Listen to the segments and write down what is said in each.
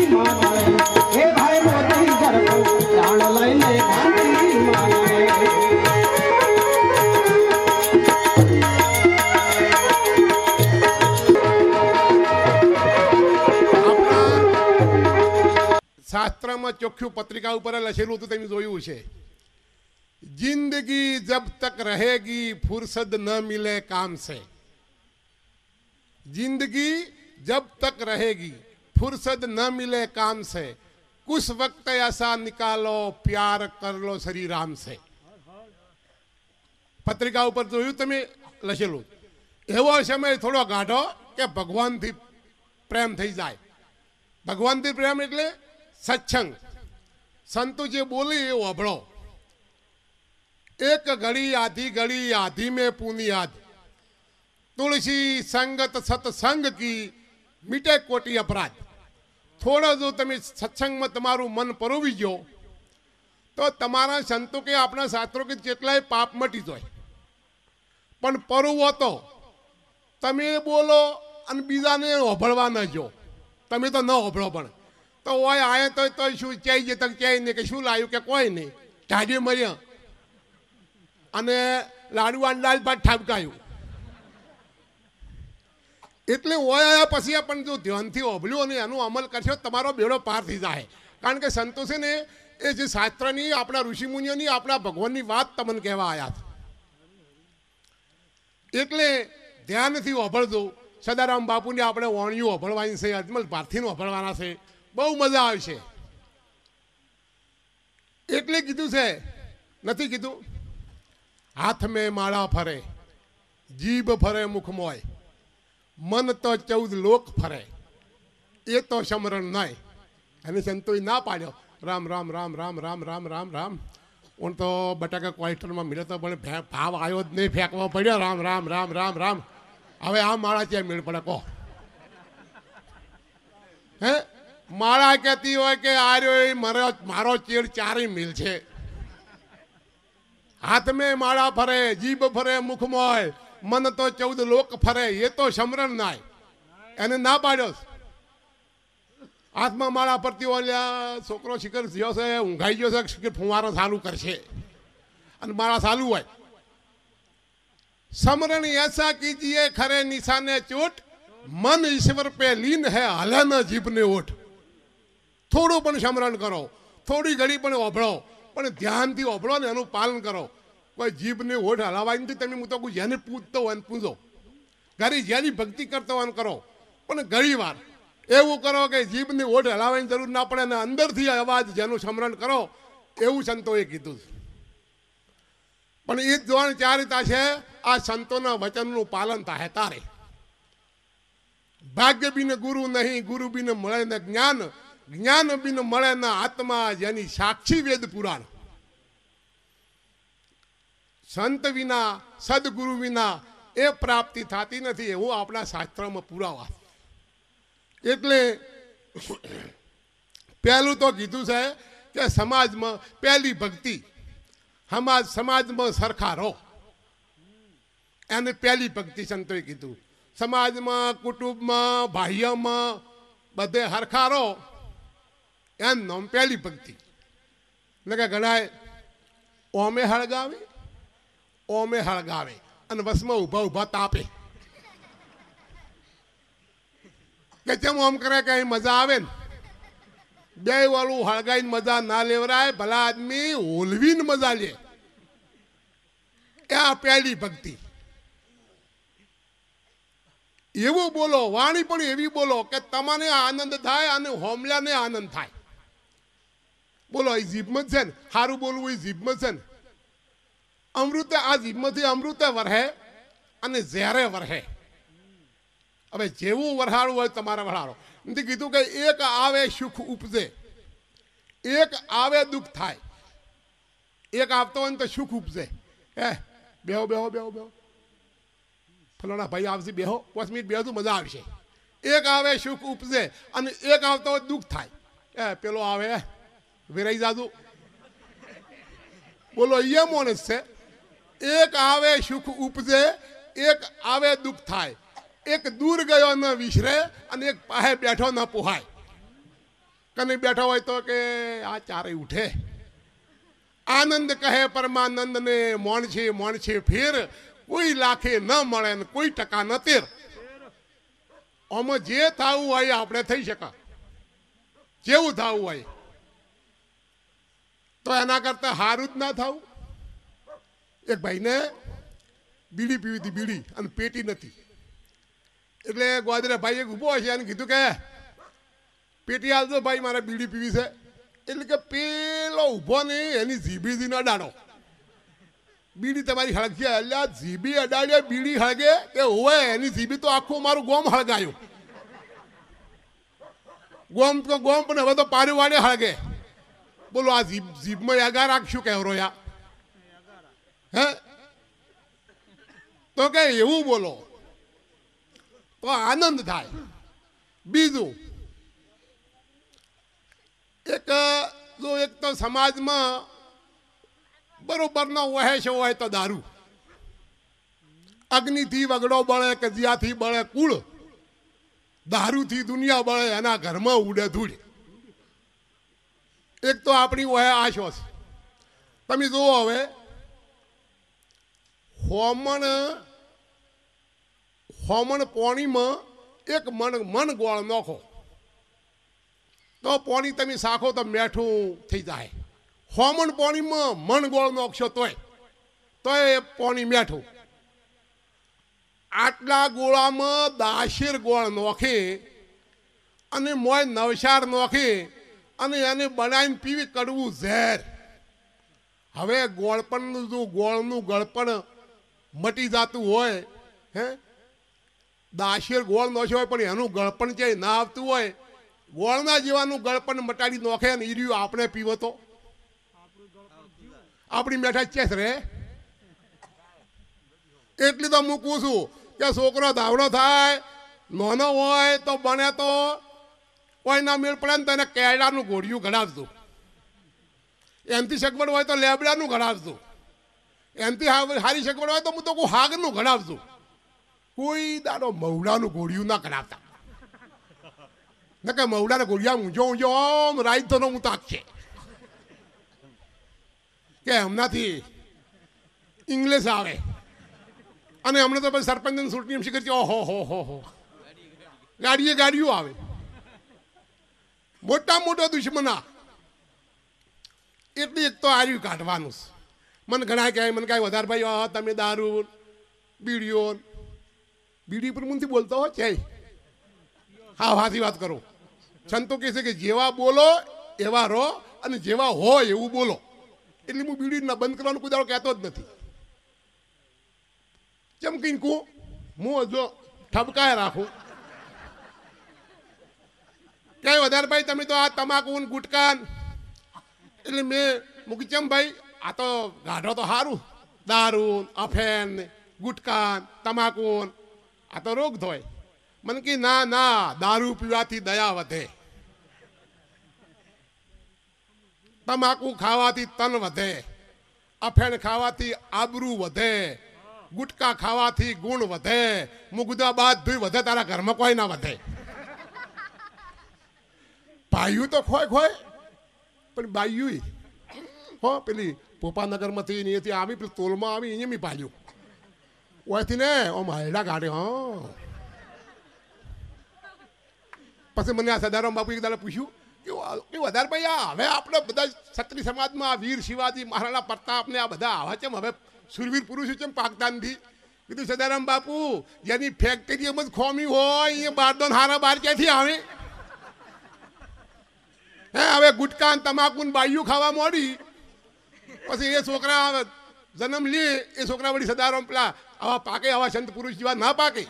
माने हे भाई मोती घर को जान लईने गांधी माने शास्त्र में चोख्यू पत्रिका पर लखेलू तो तेम जोयु छे जिंदगी जब तक रहेगी फुर्सत न मिले काम से। जिंदगी जब तक रहेगी फुर्सत न मिले काम से कुछ वक्त ऐसा निकालो प्यार कर लो श्री राम से। पत्रिका पर जोयु तमे लखेलू एवो समय थोड़ो गाढ़ो के भगवान थी प्रेम थी जाए। भगवान थी प्रेम एटले सत्संग संतो जे बोले ये अभड़ो एक घड़ी आधी में पूनी याद तुलसी संगत सत्संग की मिटे कोटी अपराध। थोड़ा जो तमे सत्संग में तमारू मन परोवी गयो तो तमारा संतो के अपना शास्त्रों के जेटलाय पाप मटी जाय पण परोवो तो तमे बोलो अन बीजाने ओभळवा न जो तमे तो न ओभळो पण तो वो आए तो शू चाहिए तक चाहिए नहीं कि शू लायु के कोई नहीं ढाजे मरिया अने लाडू अंडाल पर ठापकायु એટલે ઓય આયા પછી પણ જો ધ્યાનથી ઓભળ્યો અને એનો અમલ કરશો તમારો બેડો પાર થઈ જાય। કારણ કે સંતોષે ને એ જે શાસ્ત્રની આપણા ઋષિમુનિઓની આપણા ભગવાનની વાત તમને કહેવા આયા છે એટલે ધ્યાનથી ઓભળજો। સદારામ બાપુની આપણે વાણીઓ ઓભળવાની છે અજમલ ભારતીનો ઓભળવાના છે बहु मजा आवशे એટલે કીધું છે નથી કીધું हाथ में माला फरे जीभ फरे मुख मोय मन तो 14 लोक फरे ये तो समरण नहीं। અને સંતોએ ના પાડ્યો राम राम राम राम राम राम राम राम उन तो बटाका क्वार्टर में मिले तो बड़े भाव आयो नहीं फेंकवा पड़ो राम राम राम राम राम। हवे आ माड़ा क्या मेल पड़े को है माड़ा कहती हो कि आर्यो मारो चेड़ चारी मिल छे। हाथ में माड़ा फरे जीभ फरे मुख मोय मन तो 14 लोक फरे ये तो समरण नाय एने ना पाड्यो। हाथ में माड़ा फरती हो छोकरो शिखर जो से ऊंघाई गयो से शिखर फुवारो चालू करशे अने माड़ा चालू होय। समरण ऐसा कीजिए खरे निशाने चोट मन ईश्वर पे लीन है हले न जीभ ने ओठ। थोड़ू पण समरण करो थोड़ी घड़ी पण ओभळो पण ध्यानथी ओभळो ने एनुं पालन करो। कोई जीभने ओठ हलावानी थी तमे तो कोई जेने पूजतो होय पूजो घरी जेनी भक्ति करतो होय करो पण घणी वार एवं करो कि जीभने ओठ हलावानी जरूर ना पड़े ने अंदरथी अवाज जेनुं समरण करो एवं संतोए कीधुं। पण ए जोण चारिता छे आ संतोना वचननुं पालन थाय तारे। भाग्य बिन गुरु नहीं गुरु बिन मळे न ज्ञान ज्ञान बिन मळे न आत्मा जेनी साक्षी वेद पुराण। संत विना सदगुरु विना ए प्राप्ति थाती नहीं एवं अपना शास्त्र में पुरावा। एटले पहलू तो कीधुं छे कि समाज में पहली भक्ति समाज में सरखा रहो एने पहली भक्ति संतोए कीधुं। समाज में कुटुंब में भाइयों में बधे हरखा रहो एन नाम पहली भक्ति। लगे घणाए ओमे हळगावे ओमे हळगावे अने वसमां उभा उभा तापे के चम ओम करे कहीं मजा आवे बे वालू हळगाईने मजा ना लेवराय भला आदमी होलवीन मजा ले क्या पहली भक्ति। एवं बोलो वाणी पण एवी बोलो के तमने आनंद थाय अने होमल्याने आनंद थाय। बोलो ई जीभ में छे ने हारू बोलवुं ई जीभ में छे ने अमृत आ जीभ में अमृत वरहे अने ज़ेरे वरहे। हवे जेवुं वरहाळुं होय तमारे वरहाळो નથી કીધું કે એક આવે સુખ ઉપજે एक आवे दुख थाय एक आवतो होय तो सुख उपजे ए बेहो बेहो बेहो बेहो फलाना भाई आवशे बेहो 5 मिनिट बेहो तो मजा आवशे। एक आवे सुख उपजे अने एक आवतो होय दुख थाय ए पेलो आवे वेराई जाजू बोलो ये माणस छे। एक आवे सुख उपजे एक आवे दुख थाय एक दूर गयो न विसरे अने एक पाहे बैठो न पोहाय। કને બેઠો હોય તો કે આ ચારે ઉઠે. આનંદ કહે પરમાનંદ ને મોણ છે ફેર, કોઈ લાખે ન મળે ને કોઈ ટકા ન તેર. આમાં જે થવું હોય આપણે થઈ શકે, જેવું થવું હોય. તો એના કરતા સારું જ ના થવું. એક ભાઈને બીડી પીવી હતી, બીડી, અને પેટી નથી. એટલે ગોદરે ભાઈ એક ઊભો હશે અને કીધું કે પેટી આવજો ભાઈ, મારે બીડી પીવી છે. એટલે કે પેલો ઊભો નહીં, એની જીબીથી ન અડાડો. બીડી તમારી હળગશે. એટલે આ જીબી અડાડ્યો બીડી હળગે કે હોય, એની જીબી તો આખું મારું ગોમ હળગાયું. ગોમ તો ગોમ, પણ હવે તો પારી વાડે હળગે. બોલો આ જીભમાં યાગા રાખશું કહેવરો યા? હે? તો કે એવું બોલો તો આનંદ થાય. બીજું એક તો સમાજમાં બરોબરનો વહેશ હોય તો દારૂ. અગ્નિથી વગડો બળે કે જ્યાંથી બળે કુળ, દારૂથી દુનિયા બળે એના ઘરમાં ઉડે ધૂળ. એક તો આપણી વહે આશો છે. તમે જુઓ હવે હોમણ પોણીમાં એક મણ ગોળ નાખો તો પોણી તમે શાખો તો મેઠું થઈ જાય. હોમણ પોણીમાં મણ ગોળ નાખશો તોય પોણી મેઠું. આટલા ગોળામાં 10 ગોળ નોખી અને મોય નવસાર નોખી અને એને બનાવીને પીવી, કડવું ઝેર. હવે ગોળપણનું જો ગોળનું ગળપણ મટી જતું હોય, હે 10 ગોળ નોખ્યો હોય પણ એનું ગળપણ છે ના આવતું હોય, ગોળના જેવાનું ગળપણ મટાડી નોખે ને એ રહ્યું આપણે પીવો તો આપણી મેઠા ચેસ રે. એટલી તો હું કહું છું કે છોકરો ધાવણો થાય, નાનો હોય તો બને તો કોઈ ના મેળ પડે ને તો એને કેળાનું ઘોડિયું ઘડાવતું. એમથી સગવડ હોય તો લેબડાનું ઘડાવતું. એમથી સારી સગવડ હોય તો હું તો કોઈ હાગનું ઘડાવતું. કોઈ દાડો મવડાનું ઘોડિયું ના ઘડાવતા. ન કે મવડાના ઘોડિયા ઊંઝો આમ રાઈટ તો હું તાકશે કે હમણાંથી ઇંગ્લિશ આવે. અને હમણાં તો પછી સરપંચની ચૂંટણી એમ શીખર છે. ઓહો ગાડીઓ આવે. મોટો દુશ્મના. એટલે એક તો આર્યું કાઢવાનું. મને ઘણા કહે, મને કાંઈ વધારે ભાઈ તમે દારૂ બીડી પર મુંથી બોલતો હોય છે. હા હાથી વાત કરો. સંતો કહે છે કે જેવા બોલો એવા રહો અને જેવા હોય એવું બોલો. એટલે હું બીડી ના બંધ કરવાનું કોઈ દાડો કહેતો જ નથી. કેમ કઈ કહું હું જો ઠપકાય રાખું. ક્યાંય વધારે ભાઈ તમે તો આ તમાકુ ગુટકાન, એટલે મેં મૂકી ચમ ભાઈ આ તો ગાઢો તો સારું, દારૂ અફેન ગુટકાન તમાકુ આ તો રોગ થાય. મને કે ના દારૂ પીવાથી દયા વધે, તમાકુ ખાવાથી તન વધે, અફેણ ખાવાથી આબરૂ વધે, ગુટકા ખાવાથી ગુણ વધે, મુગદા બધું વધે, તારા ઘરમાં કોઈ ના વધે. ભાઈયું તો ખોય પણ બાઈયું હો પેલી પોપાનગરમાંથી અહીંયાથી આવી પેલી તોલમાં આવી અહીંયા મી પાલ્યું ઓયથી ને ઓમ હાયડા કાઢે. પછી મને આ સદારામ બાપુ એક દાડે પૂછ્યું કે વધારે ભાઈ હવે આપણે બધા ક્ષત્રિય સમાજમાં વીર શિવાજી મહારાણા પ્રતાપ ને આ બધા આવા છે હવે સુરવીર પુરુષો છે પાકતા નથી. કીધું સદારામ બાપુ જેની ફેક્ટરી એમ જ ખોમી હોય એ બાર દોન હારા બાર ક્યાંથી આવે? હે હવે ગુટકા તમાકુ બાયું ખાવા મોડી પછી એ છોકરા જન્મ લે એ છોકરા વળી સદારામ પેલા આવા પાકે આવા સંત પુરુષ જેવા ના પાકે.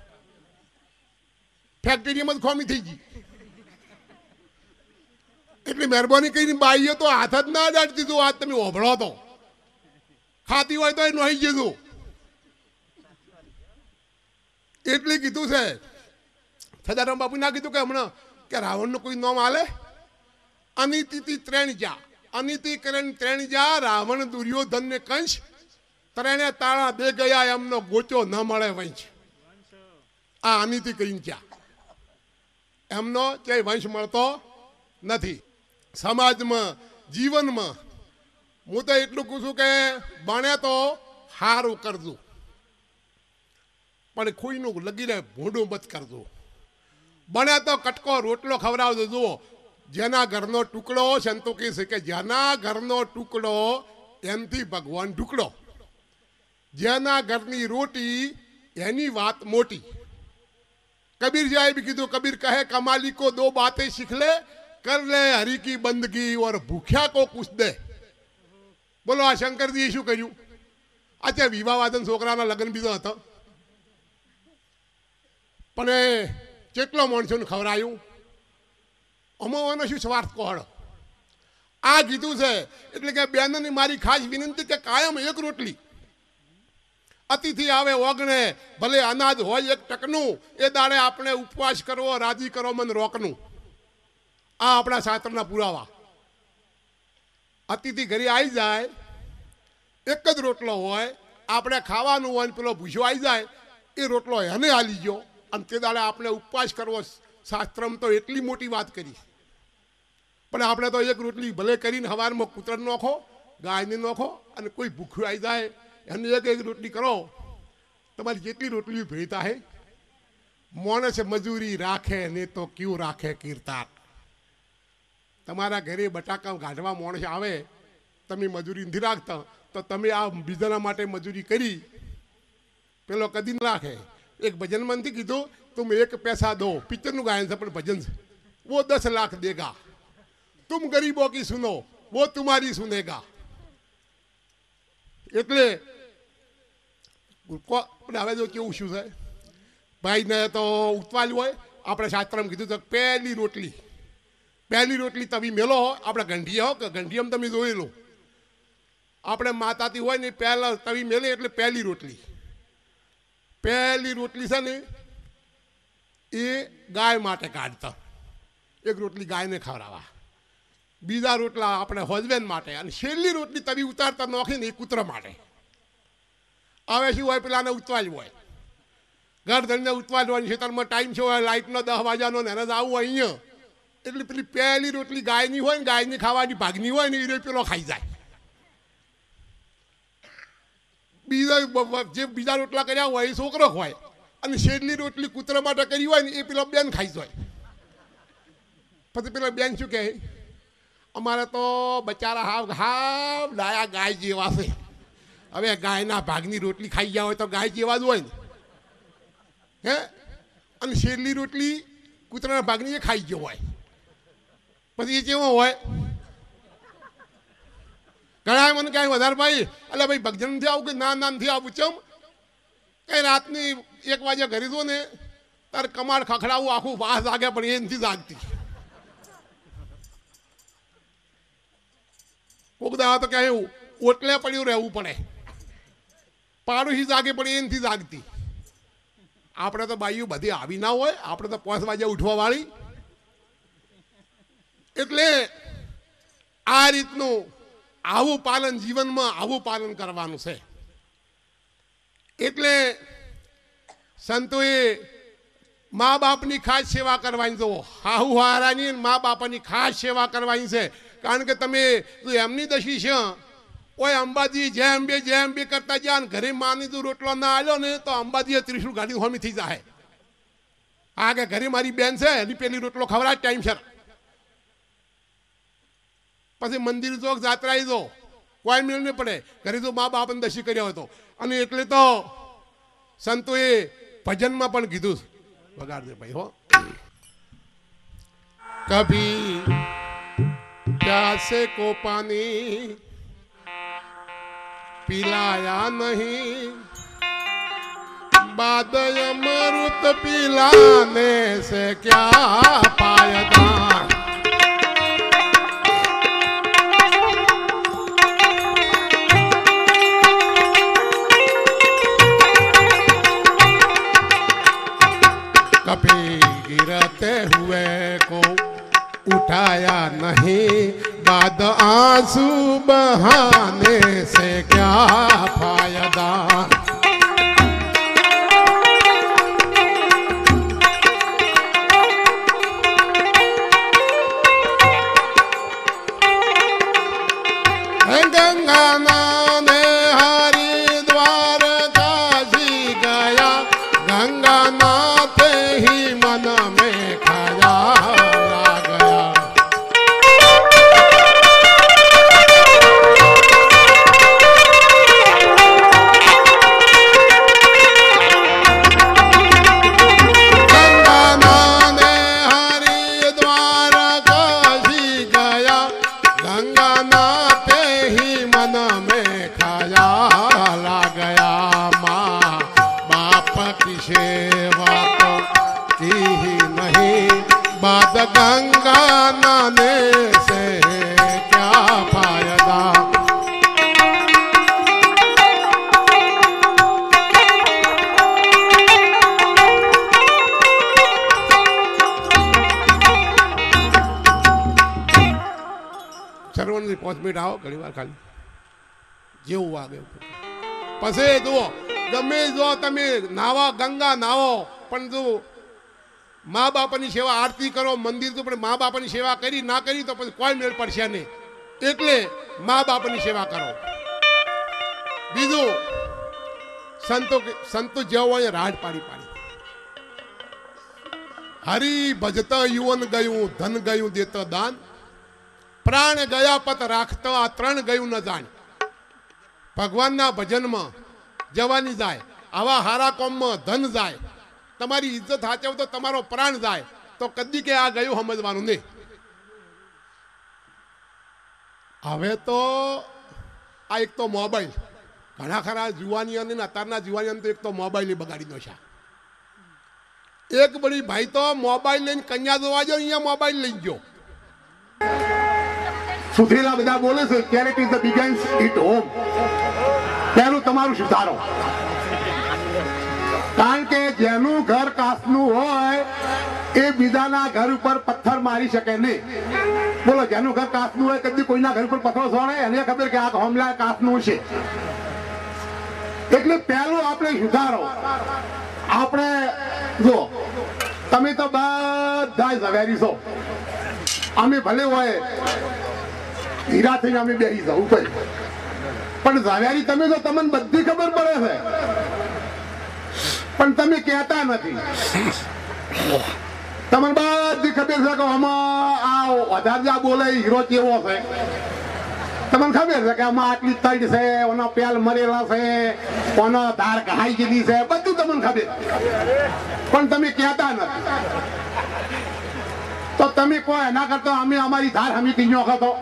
ફેક્ટરીમાં જ ખોમી થઈ ગઈ. એટલે મહેરબાની કરીને બાઈએ તો હાથ જ ના દાટી દીધું. આજ તમે ઓભળો તો ખાતી હોય તો એ નહી જતું. એટલે કીધું છે સદારામ બાપુ ના કીધું કે હમણાં કે રાવણનું કોઈ નામ આલે અનિતિ 3 જા, અનિતિ કરણ 3 જા, રાવણ દુર્યોધન ને કંસ ત્રણે તાળા દે ગયા એમનો ગોચો ન મળે વંશ. આ અનિતિ કરીને જા એમનો ક્યાંય વંશ મળતો નથી. સમાજમાં જીવનમાં હું તો એટલું કહું છું કે ભણે તો સારું કરજો, પણ ખુઈનું લગીને ભૂંડું મત કરજો. ભણે તો કટકો રોટલો ખવડાવજો. જુઓ, જેના ઘરનો ટુકડો, સંતો કહે છે કે જેના ઘરનો ટુકડો એમથી ભગવાન ટુકડો, જેના ઘરની રોટી એની વાત મોટી. कबीर जाए भी कीधु, कबीर कहे कमाली को दो बातें सीख ले, कर ले हरि की बंदगी और भूख्या को कुछ दे. बोलो आ शंकरजी शू कर्યું? अच्छा विवाह वादन છોકરાના લગ્ન બીજો હતો, પણ કેટલો માણસોને ખવડાયું. અમાવાનો શું સ્વાર્થ કોહડો. આ કીધું છે એટલે કે બેનની મારી ખાસ વિનંતી કે કાયમ એક રોટલી. અતિથિ આવે ઓગણે, ભલે અનાજ હોય એક ટકનું, એ દાડે આપણે ઉપવાસ કરવો, રાજી કરો મન રોકનું. આ આપણા શાસ્ત્રના પુરાવા. અતિથિ ઘરે આવી જાય, એક જ રોટલો હોય, આપણે ખાવાનું હોય, પેલો ભૂસો આવી જાય, એ રોટલો એને હાલી ગયો, અને તે દાડે આપણે ઉપવાસ કરવો. શાસ્ત્રમાં તો એટલી મોટી વાત કરી, પણ આપણે તો એક રોટલી ભલે કરીને સવારમાં કૂતરને નોખો, ગાયને નોખો, અને કોઈ ભૂખ્યું આવી જાય એને એક રોટલી કરો. તમારી જેટલી રોટલી ભેળી થાય. માણસ મજૂરી રાખે ને તો ક્યું રાખે કીર્તાર. તમારા ઘરે બટાકા ગાઢવા માણસ આવે, તમે મજૂરી નથી રાખતા, તો તમે આ બીજાના માટે મજૂરી કરી, પેલો કદી ન રાખે. એક ભજનમાં નથી કીધું તુમ એક પૈસા દો, પિક્ચરનું ગાયન છે પણ ભજન છે, વો 10 લાખ દેગા, તુમ ગરીબો કી સુનો વો તુમારી સુનેગા. એટલે હવે જો કેવું શું છે, ભાઈને તો ઉતવાલ હોય. આપણે શાસ્ત્રમાં કીધું તો પહેલી રોટલી તવી મેલો. આપણે ગંઢીએ હો કે ગંઢીયમ તમે જોઈ લો, આપણે માતાથી હોય ને પહેલા તવી મેલે એટલે પહેલી રોટલી છે ને એ ગાય માટે કાઢતા. એક રોટલી ગાયને ખવડાવવા, બીજા રોટલા આપણે હસબેન્ડ માટે, અને છેલ્લી રોટલી તવી ઉતારતા નોખીને એ કૂતરા માટે. હવે શું હોય, પેલાને ઉતવાલ હોય, ઘર ધણીને ઉતવાલ હોય, ખેતરમાં ટાઈમ છે હોય, લાઇટનો 10 વાગ્યાનો ને એને જ આવવું હોય અહીંયા, એટલે પેલી પહેલી રોટલી ગાયની હોય ને, ગાયની ખાવાની ભાગની હોય ને, એ પેલો ખાઈ જાય. જે બીજા રોટલા કર્યા હોય એ છોકરો હોય, અને છેલ્લી રોટલી કૂતરા માટે કરી હોય ને એ પેલો બેન ખાઈ જાય. પછી પેલા બેન શું કહે, અમારે તો બચારા હાવ ડાયા ગાય જેવા છે, હવે ગાયના ભાગની રોટલી ખાઈ ગયા હોય તો ગાય જેવા જ હોય ને, હે, અને છેલ્લી રોટલી કૂતરાના ભાગની એ ખાઈ ગયો હોય, પછી એ કેવો હોય. ઘણા મને કાંઈ વધારે ભાઈ, એટલે ભાઈ ભગજન નથી આવું કે ના નથી આવું, ચમ કઈ રાતની 1 વાગે ઘરે જો ને તારે કમાડ ખખડાવું, આખું વાસ જાગે પણ એ નથી જાગતી. કોક દાવા તો ક્યાંય ઓટલે પડ્યું રહેવું પડે, પાડોશી જાગે પણ એ નથી જાગતી. આપણે તો બાઈઓ બધી આવી ના હોય, આપણે તો 5 વાગે ઉઠવા વાળી. એટલે આ રીતનું આવું પાલન જીવનમાં આવું પાલન કરવાનું છે. એટલે સંતોએ મા બાપની ખાસ સેવા કરવાની. જુઓ, હાહુ હારાની મા બાપાની ખાસ સેવા કરવાની છે. કારણ કે તમે એમની દશી છે, ઓય અંબાજી જેમ બે કરતા જ્યાં ઘરે માની જો રોટલો ના આવ્યો ને તો અંબાજીએ 30 ગાડી હોમી થઈ જાય. આ કે ઘરે મારી બેન છે એની પેલી રોટલો ખવડાય ટાઈમસર. પછી મંદિર જો જાત્રા જો કોઈ મેળ નહીં પડે, ઘરે જો મા બાપને દશી કર્યો હતો. અને એટલે તો સંતોએ ભજનમાં પણ કીધું, વગાડજે ભાઈ હો. કભી प्यासे को पानी पिलाया नहीं, बाद अमृत पिलाने से क्या फायदा. कभी गिरते हुए को उठाया नहीं, बाद आंसू बहाने से क्या फायदा. गंगा ने हरिद्वार काशी गया गंगा नाते ही मन में ख्याल आ गया गंगा नाने से क्या फायदा સર્વને 5 મિનિટ આવો ઘણી વાર ખાલી જેવું વાગે પછી જુઓ ગમે જો તમે નાવા ગંગા નાવો પણ જો મા બાપની સેવા આરતી કરો મંદિર તો પણ મા બાપની સેવા કરી ના કરી તો પછી કોઈ મેળ પડશે નહીં એટલે મા બાપની સેવા કરો બીજું સંતો જેવો રાડ પાડી હરી ભજતા યુવન ગયું ધન ગયું દેતા દાન પ્રાણ ગયા પત રાખતા આ 3 ગયું ન જાણ ભગવાનના ભજનમાં જવાની જાય આવા હારા કોમમાં ધન જાય તમારી ઇજ્જત સાચવ તો તમારો પ્રાણ જાય તો કદી કે આ ગયું સમજવાનું નહીં હવે તો આ એક તો મોબાઈલ ઘણા ખરા જુવાનીઓને અત્યારના જુવાનીઓને તો એક તો મોબાઈલ બગાડી દો છે એક બડી ભાઈ તો મોબાઈલ લઈને કન્યા જોવા જો અહીંયા મોબાઈલ લઈ ગયો સુધીલા બધા બોલે છે charity the begins at home પહેલું તમારું સુધારો કારણ કે જેનું ઘર કાચનું હોય એ બીજાના ઘર ઉપર પથ્થર મારી શકે નહીં બોલો જેનું ઘર કાચનું હોય કદી કોઈના ઘર ઉપર પથ્થર છોડે એને ખબર કે આ હોમલા કાચનું છે એટલે પહેલું આપણે સુધારો આપણે જો તમે તો બધા ઝવેરી છો અમે ભલે હોય હીરા થઈને અમે બેસી જાવ ઉપર પણ ઝવેરી તમે તો તમને બધી ખબર પડે છે પણ તમે કહેતા નથી તમને બધી ખબર છે કે આમાં આ વધારે બોલે હીરો કેવો છે તમને ખબર છે કે આમાં આટલી તડ છે ઓનો પેલ મરેલા છે ઓનો ધાર ઘાઈ ગયેલી છે બધું તમને ખબર પણ તમે કહેતા નથી તો તમે કોઈ એના કરતા અમે અમારી ધાર હમી કીഞ്ഞો હતો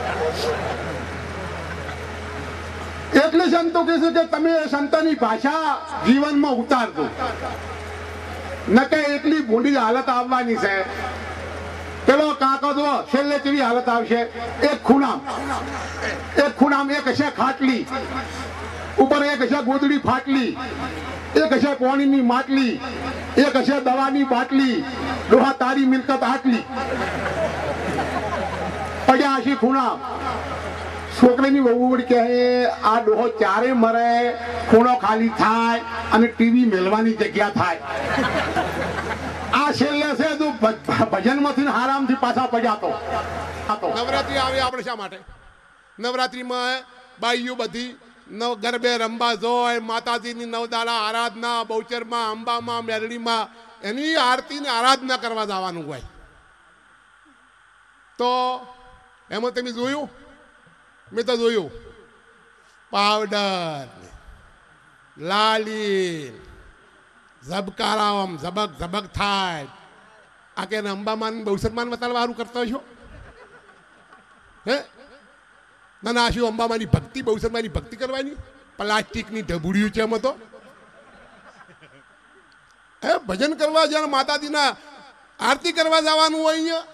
એટલે સંતો કહે છે કે તમે સંતોની ભાષા જીવનમાં ઉતારજો નકે એટલી ભૂંડી હાલત આવવાની છે પેલો કાકો જો છેલ્લે કેવી હાલત આવશે એક ખૂણામ એક હશે ખાટલી ઉપર એક હશે ગોદડી ફાટલી એક હશે પાણીની માટલી એક હશે દવાની બાટલી ડોહા તારી મિલકત આટલી પડ્યા હશે ખૂણામ છોકરીની વહુ વળી કહે આ ડોહો ચારે મરે ખૂણો ખાલી થાય અને ટીવી મેળવાની જગ્યા થાય આ છેલ્લે છે તો ભજનમાંથી આરામથી પાછા પડ્યા તો નવરાત્રી આવે આપણે શા માટે નવરાત્રીમાં બાઈઓ બધી ગરબે રમવા જોય માતાજીની 9 દાડા આરાધના બહુચરમાં અંબામાં મેરડીમાં એની આરતીને આરાધના કરવા જવાનું હોય તો એમાં તમે જોયું મેં તો જોયું પાવડર લાલી ઝબકારામ ઝબક ઝબક થાય આ કે અંબામાન બહુચરમાન વતાડવા સારું કરતો છો હે ના શું અંબામાની ભક્તિ બહુચરમાની ભક્તિ કરવાની પ્લાસ્ટિકની ઢબુડિયું છે એમાં તો હે ભજન કરવા જ્યારે માતાજીના આરતી કરવા જવાનું હોય અહીંયા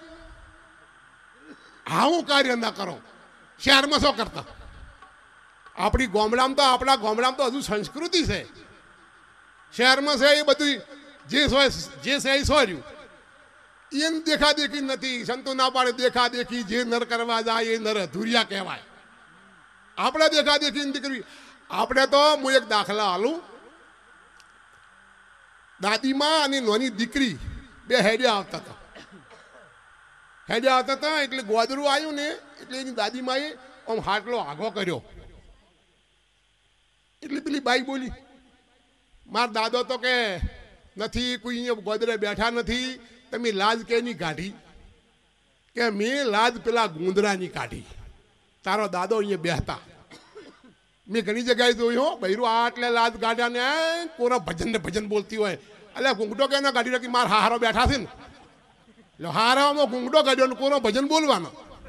આવું કાર્ય ના કરો શહેરમાં શું કરતા આપણી ગામડામાં તો આપણા ગામડામાં તો હજુ સંસ્કૃતિ છે શહેરમાં છે એ બધું જે છે એ સોર્યું એને દેખાદેખી નથી સંતો ના પાડે દેખાદેખી જે નર કરવા જાય એ નર અધૂરિયા કહેવાય આપણે દેખાદેખી નથી કરવી આપણે તો હું એક દાખલા હાલું દાદીમાં અને નાની દીકરી બે હેડ્યા આવતા હતા એટલે ગોદરું આવ્યું ને એટલે એની દાદીમાએ આમ હાટલો આગો કર્યો એટલે પેલી બાઈ બોલી, માર દાદો તો કે નથી, કોઈ અહીંયા ગોદરે બેઠા નથી, તમે લાજ કેની કાઢી? કે મેં લાજ પેલા ગુંદરાની કાઢી. તારો દાદો અહીંયા બેહતા. મેં ઘણી જગ્યાએ જોયું હો, બૈરું આટલે લાજ કાઢ્યા ને કોરો ભજન ને ભજન બોલતી હોય. એટલે ઘૂંઘટો કે ના કાઢી રાખી, માર હારો બેઠા છે ને, એટલે હારામાં ઘૂંઘટો કાઢ્યો ને કોરો ભજન બોલવાનો.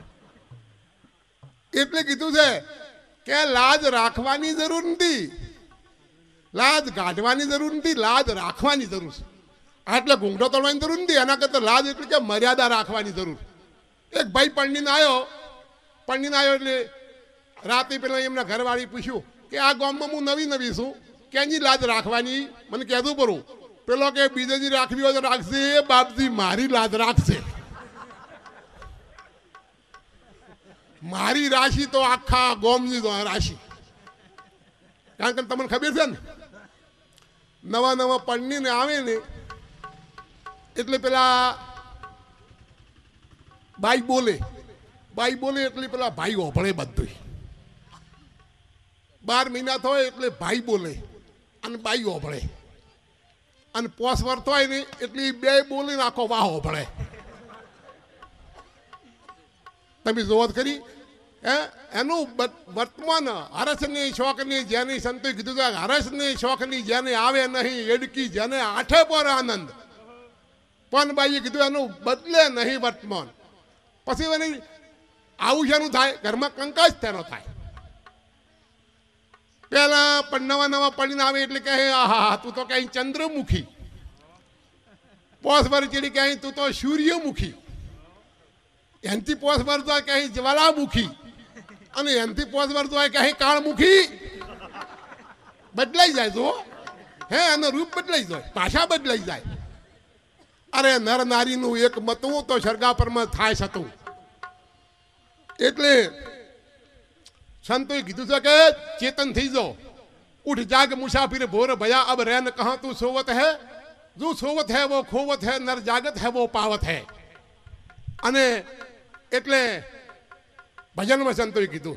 એટલે કીધું છે કે લાજ રાખવાની જરૂર નથી, લાજ કાઢવાની જરૂર નથી, લાજ રાખવાની જરૂર છે. એટલે ઘૂંઘટો તોડવાની જરૂર નથી, એના કરતા લાજ એટલે કે મર્યાદા રાખવાની જરૂર. એક ભાઈ પણણીને આવ્યો એટલે રાતે પેલા એમના ઘરવાળી પૂછ્યું કે આ ગામમાં હું નવી છું, કેની લાજ રાખવાની મને કહેતું પડું. પેલો કે બીજેજી રાખવી હોય તો રાખશે, બાપજી મારી લાજ રાખશે. મારી રાશિ તો આખા ગોમની રાશિ. કારણ કે તમને ખબર છે ને, નવા પણણીને આવે ને એટલે પેલા બાઈ બોલે એટલે પેલા ભાઈ ઓભળે બધું. 12 મહિના થાય એટલે ભાઈ બોલે અને બાઈ ઓભળે, અને 5 વર્ષ થાય ને એટલે બે બોલે ને આખો વાહ ઓભળે. તમે જોવો ખરી હે એનું વર્તમાન હરસની શોખની જેની સંતોએ કીધું છે, હરસની શોખની જેને આવે નહીં એડકી જેને આઠે પર આનંદ. પણ બાઈએ કીધું એનું બદલે નહીં વર્તમાન. પછી એની આવું શેનું થાય, ઘરમાં કંકાસ તેનો થાય. પેલા પણ નવા પડીને આવે એટલે કહે આહા તું તો કઈ ચંદ્રમુખી, 5 વર્ષ ચીડી કહે તું તો સૂર્યમુખી, એનથી 5 વર્ષ તો કહે જ્વાલામુખી, અને એનથી 5 વર્ષ તો કહે કાળમુખી. બદલાઈ જાય જો હે, એનું રૂપ બદલાઈ જાય, ભાષા બદલાઈ જાય. અરે નર નારીનું એક મતું તો સરગાપરમાં થાય છતું. એટલે સંતોએ કીધું છે કે ચેતન થઈ જાઓ, ઉઠ જાગ મુસાફિર ભોર ભયા અબ રैन कहाँ तू सोवत है, जो सोवत है वो खोवत है, नर जागत है वो पावत है. અને એટલે ભજનમાં સંતોએ કીધું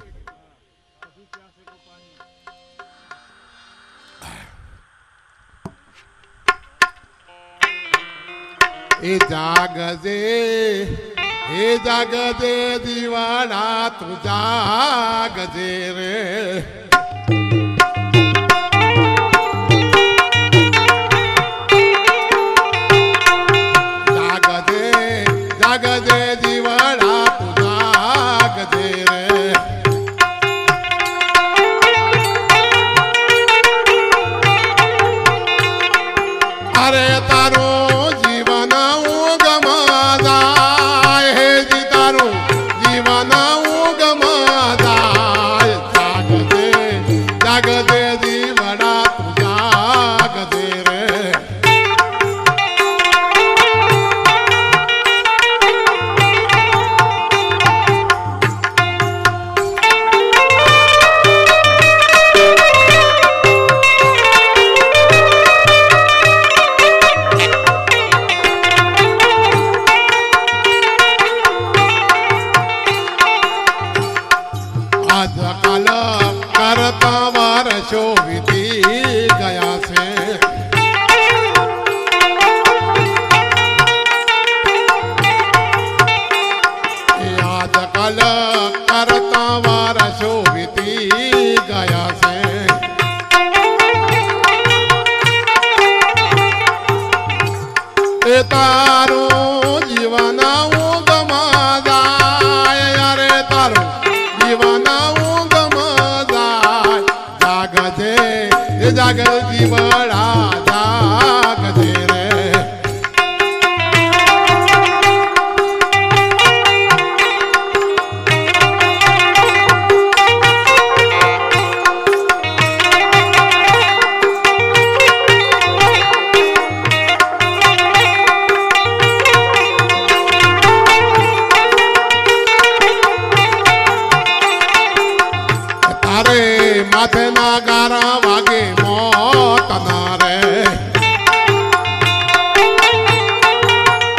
એ જાગજે દીવાડા તું જાગજે રે. જાગજે દીવાડા તું જાગજે રે. અરે તારો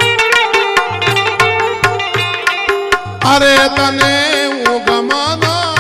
અરે તને હું ગમના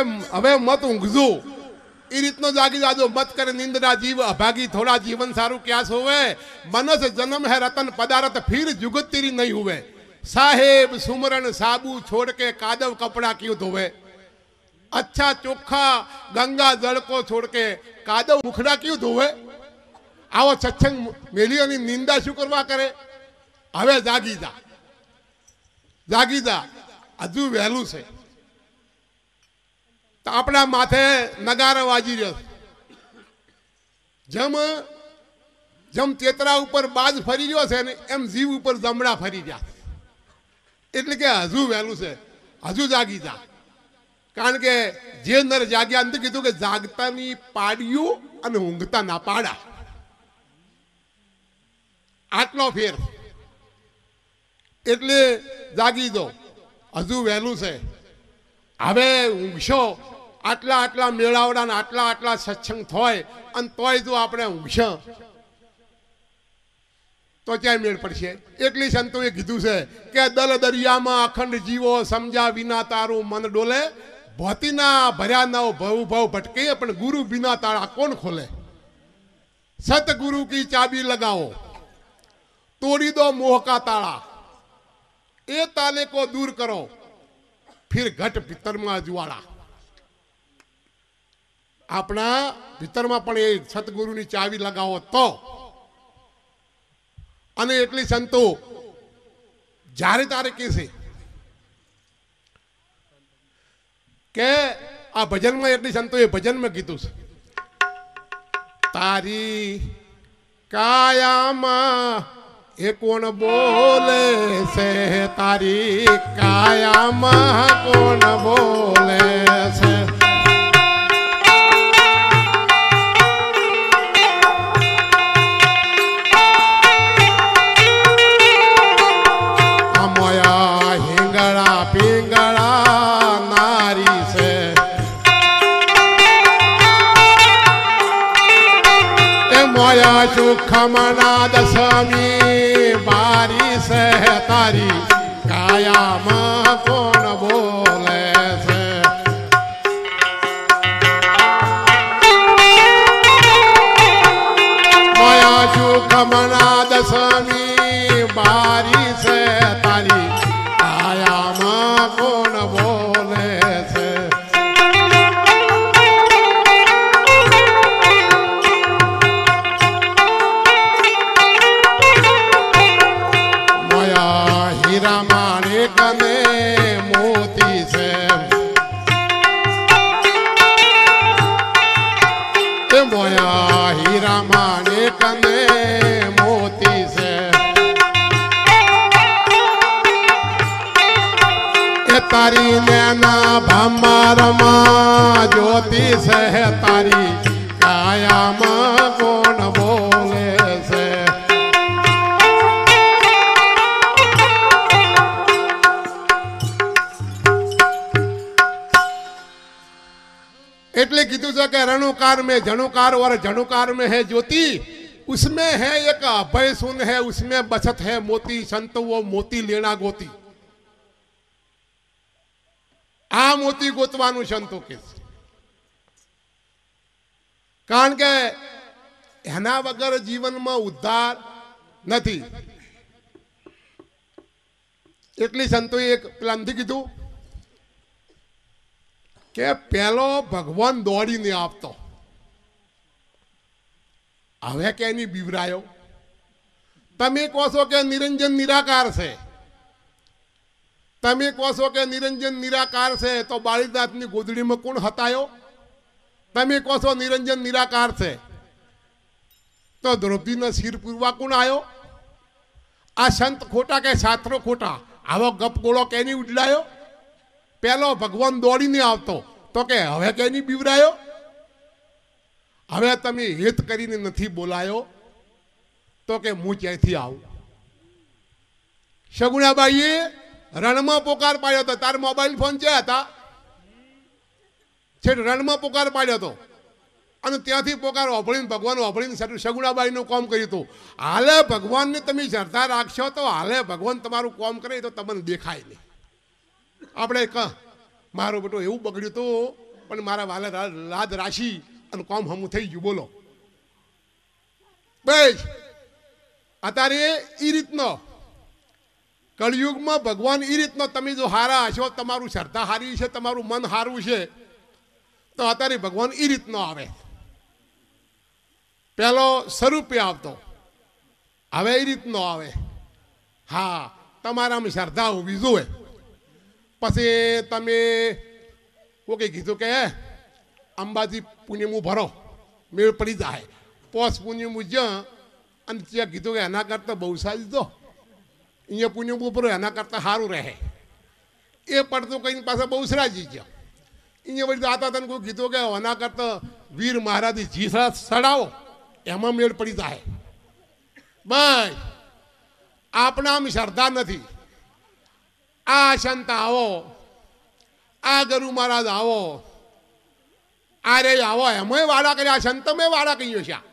હવે મત ઊંઘજો એ રીતનો જાગી જાજો મત કરે નિંદ્રા જીવ અભાગી થોડા જીવન સારું ક્યાસ હોવે મનસ જન્મ है रतन पदारथ फिर जुगत तेरी नहीं हुए साहेब सुमरन साबू छोड़ के कादव कपड़ा क्यों धोवे अच्छा चोखा गंगा जल को छोड़ के कादव मुखड़ा क्यों धोवे आवो सत्संग मेलियोनी निंदा शू करवा करे હવે જાગી जा હજુ વહેલું છે તો આપણા માથે નગારા વાજી રહ્યો જેમ જેમ તેતરા ઉપર બાજ ફરી રહ્યો છે ને એમ જીવ ઉપર જમણા ફરી રહ્યા એટલે કે હજુ વહેલું છે હજુ જાગી જા કારણ કે જે નર જાગ્યા અંદર કીધું કે જાગતાની પાડ્યું અને ઊંઘતા ના પાડા આટલો ફેર એટલે જાગી દો હજુ વહેલું છે હવે ઊંઘશો આટલા આટલા મેળાવડા ને આટલા આટલા સત્સંગ થાય અને તોય જો આપણે ઊંઘશો તો ક્યાં મેળ પડશે એટલી સંતોએ કીધું છે કે દલ દરિયામાં અખંડ જીવો સમજા વિના તારું મન ડોલે ભોતીના ભર્યા નવ ભવ ભવ ભટકે પણ ગુરુ બિના તાળા કોણ ખોલે સતગુરુ કી ચાબી लगाओ तोड़ी दो मोह का ताला ए ताले को दूर करो फिर घट भीतर में ज्वाला अपना भीतर में पण ए सतगुरु नी चावी लगाओ तो अने एटली संतो जारे तारे कैसे के आ भजन में एटली संतो ए भजन में कीधुं छे तारी कायामा ये कौन बोले से तारी कायामा कौन बोले से अमोया हिंगड़ा पिंगड़ा नारी से ए मोया सुख मना दशमी बारी से तारी काया माँ कौन बोले से माया सुख मना दशमी बारी से तारी काया माँ कौन बोले से हीरा माने कने मोती से मोया हीरा माने कने मोती से ए तारी नैना भमार माँ ज्योति से तारी काया माँ कौन बोले से એટલે કીધું છે કે रणुकार में जणुकार और जणुकार में है ज्योति उसमें है एक अभय सुन है उसमें बचत है मोती संत वो मोती लेना गोती आ मोती गोतवानु संतो के कारण के एना वगर जीवन में उद्धार नहीं एटली संतोए एक प्लान थी कीधुं के पहलो भगवान दौड़ी ने आपतो हवे के नहीं बीवरायो तमे कहो छो के निरंजन निराकार से तमे कहो छो के निरंजन निराकार से तो बाळीनाथ नी गोदड़ी में कोण हतायो तमे कहो छो निरंजन निराकार से तो द्रौपदी ना सिर पूरवा कोण आयो आ संत खोटा के शास्त्रो खोटा आवो गप गोळो के नहीं उडलायो पहलो भगवान दौड़ी ने आवतो तो के हवे के नहीं बीवरायो हवे तमे हित करीने नथी बोलायो तो के मुँ क्यांथी आऊं शगुणाबाईए रणमां पोकार पाड्यो तो तार मोबाइल फोन क्या था छेट रणमां पोकार पाड्यो तो અને ત્યાંથી પોકાર ઓભળીને ભગવાન ઓભળીને સગુણાબાઈનું કામ કર્યું હતું હાલે ભગવાનને તમે શ્રદ્ધા રાખશો તો હાલે ભગવાન તમારું કામ કરે તો તમને દેખાય નહીં આપણે મારો બેટો એવું બગડ્યું હતું પણ મારા વાલા લાદ રાશિ અને કોમ હમું થઈ ગયું. બોલો બસ અત્યારે એ રીતનો કળિયુગમાં ભગવાન એ રીતનો તમે જો હારા હશો, તમારું શ્રદ્ધા હારી છે, તમારું મન હારું છે, તો અત્યારે ભગવાન એ રીતનો આવે. પેલો સ્વરૂપે આવતો, હવે એ રીતનો આવે. હા, તમારામાં શ્રદ્ધા હોવી જોઈએ. પછી તમે કોઈ કીધું કે અંબાજી પુણ્યમું ભરો, મેળ પડી જાય. પોસ પુણ્યમું જ્યાં અને ત્યાં કીધું કે એના કરતાં બહુ સારી દો, અહીંયા પુણ્યમું ભરો, એના કરતાં સારું રહે. એ પડતું કઈ પાસે બહુ સરાજી ગયો. અહીંયા વળી આતા તને કોઈ કીધું કે એના કરતાં વીર મહારાજની જીસા સડાવો, એમાં મેળ પડી જાય. બસ આપણે આમ શ્રદ્ધા નથી. આ સંત આવો, આ ગુરુ મહારાજ આવો, આ રે આવો, એમાં વાડા કર્યા. સંત મેં વાડા કહ્યું છે.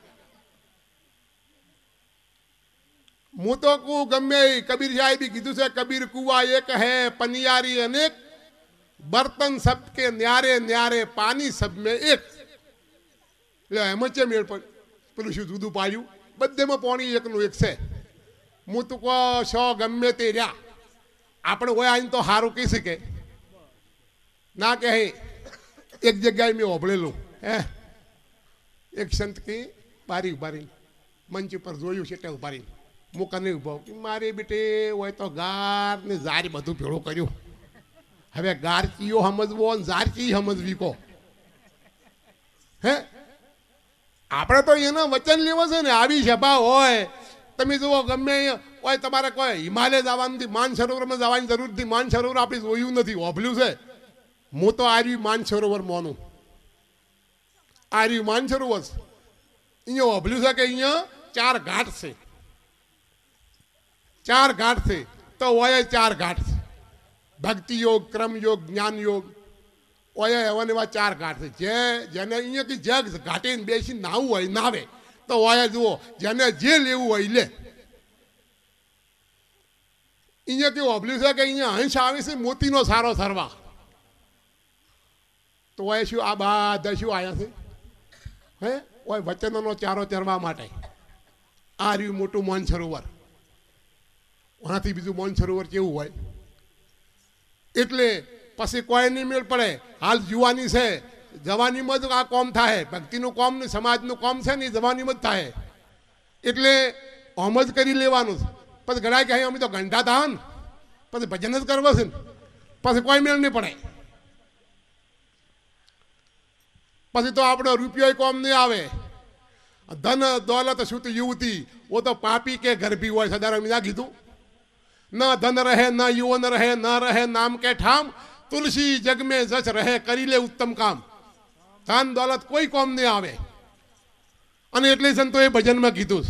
હું તો કહું ગમે કબીર સાહેબે કીધું છે, કબીર કુવા એક હે પનિયારી અનેક, બર્તન સબકે ન્યારે ન્યારે પાણી સબ મેં એક. એટલે એમાં છે મેળ પણ પેલું શું જુદું પાડ્યું, બધેમાં પાણી એકનું એક છે. હું તો કહો સો ગમે તે રહ્યા, આપણે હોય આવીને તો સારું કહી શકે ના કે. એક જગ્યાએ મેં ઓભળેલું હે, એક સંત કી બારી ઉભારી મંચ ઉપર જોયું છે તે ઉભારી હું કને ઉભો મારી બેટે હોય તો ગાર ને ઝારી બધું ભેળું કર્યું. હવે ગાર ચીયો સમજવો ને ઝાર ચી સમજવી કહો. હે, આપણે તો એના વચન લેવા છે ને. આવી સભા હોય તમે જુઓ ગમે હોય, તમારે કોઈ હિમાલય જવાનું નથી, માનસરોવરમાં જવાની જરૂર નથી. માનસરોવર આપણે જોયું નથી, ઓભલ્યું છે. હું તો આર્યું માનસરોવર મોનું, આર્યું માનસરોવર અહીંયા ઓભલ્યું છે કે અહીંયા 4 ઘાટ છે. 4 ઘાટ છે તો હોય 4 ઘાટ છે. ભક્તિ યોગ, ક્રમ યોગ, જ્ઞાન યોગ, ઓય એવા ને એવા 4 ઘાટ છે. જેને અહીંયા કે જે ઘાટે બેસી નાવું હોય નાવે, તો ઓય જુઓ જેને જે લેવું હોય લે. અહીંયા કેવું ઓભલ્યું છે કે અહીંયા હંસ આવે છે મોતીનો સારો સરવા. તો ઓય શું આ બધા શું આવ્યા છે? હે, ઓય વચનોનો ચારો ચરવા માટે. આ રહ્યું મોટું મૌન સરોવર. ઓનાથી બીજું મૌન સરોવર કેવું હોય? એટલે પછી કોઈ નહીં મેળ પડે. હાલ જુવાની છે, જવાનીમાં જ આ કોમ થાય. ભક્તિનું કોમ ને સમાજનું કોમ છે ને જવાનીમાં જ થાય. એટલે ઓમ જ કરી લેવાનું. પછી ઘણા કે અમે તો ઘંટા થા ને પછી ભજન જ કરવા છે ને, પછી કોઈ મેળ નહીં પડે. પછી તો આપણો રૂપિયો કોમ નહીં આવે. ધન દોલત શુદ્ધ યુવતી વો તો પાપી કે ગર્ભી હોય. સદારામ ના કીધું, ન ધન રહે ન યુવન રહે ન રહે નામ કે ઠામ, તુલસી જગ में जच રહે કરી લે ઉત્તમ કામ. ધન દોલત કોઈ કોમ નહીં આવે. અને એટલે સંતોએ ભજનમાં કીધું,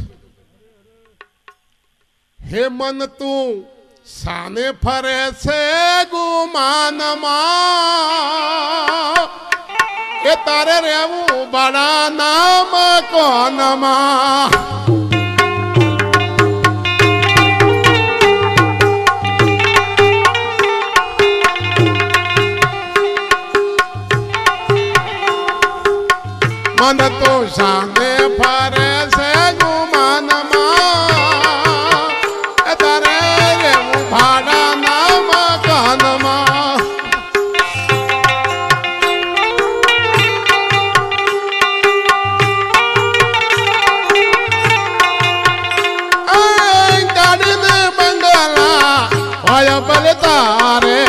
હે મન તું સાને ફરે છે ગુમાનમાં, એ તારે રહેવું બડા નામ કોનમાં. મન તો સામે ફરે છે ગુમાનમાં, એ તારે રહેવું ભાડા નામ કાનમાં. ગાડીને બંગલા હોય ભલે તારે,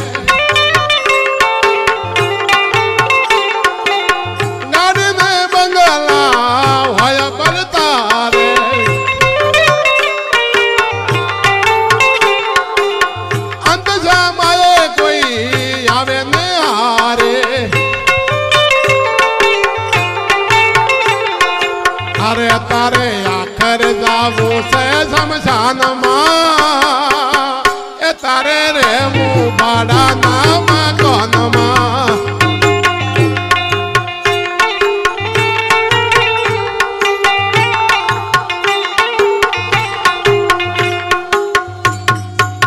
તારે આખર જાવું છે શમશાનમાં, એ તારે રહેવું ભાડા નામ કોનમાં.